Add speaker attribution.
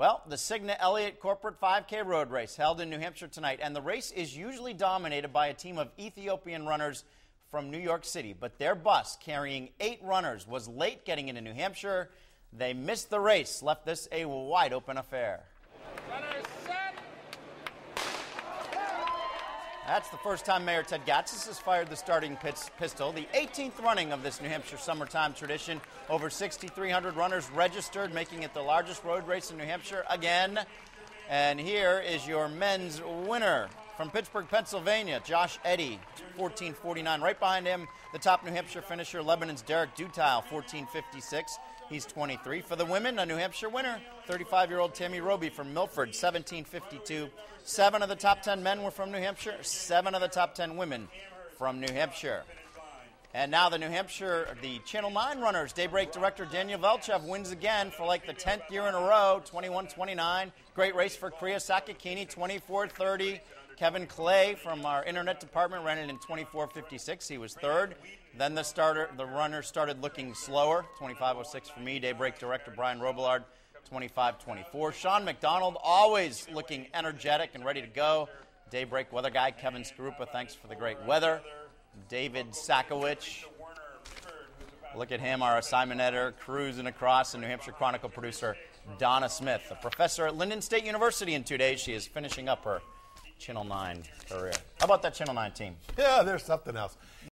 Speaker 1: Well, the Cigna-Elliot Corporate 5K Road Race held in New Hampshire tonight, and the race is usually dominated by a team of Ethiopian runners from New York City, but their bus carrying 8 runners was late getting into New Hampshire. They missed the race, left this a wide-open affair. That's the first time Mayor Ted Gatsas has fired the starting pistol. The 18th running of this New Hampshire summertime tradition. Over 6,300 runners registered, making it the largest road race in New Hampshire again. And here is your men's winner from Pittsburgh, Pennsylvania, Josh Eddy, 14:49. Right behind him, the top New Hampshire finisher, Lebanon's Derek Dutile, 14:56. He's 23. For the women, a New Hampshire winner, 35-year-old Tammy Roby from Milford, 17:52. 7 of the top 10 men were from New Hampshire. 7 of the top 10 women from New Hampshire. And now the Channel 9 runners. Daybreak director Daniel Velchev wins again for like the 10th year in a row, 21:29. Great race for Kriya Sakakini, 24:30. Kevin Clay from our internet department ran it in 24:56. He was third. Then the runner started looking slower, 25:06 for me. Daybreak director Brian Robillard, 25:24. Sean McDonald, always looking energetic and ready to go. Daybreak weather guy Kevin Skarupa, thanks for the great weather. David Sakowicz, look at him, our assignment editor, cruising across, and New Hampshire Chronicle producer Donna Smith, a professor at Lyndon State University in 2 days. She is finishing up her Channel 9 career. How about that Channel 9 team?
Speaker 2: Yeah, there's something else.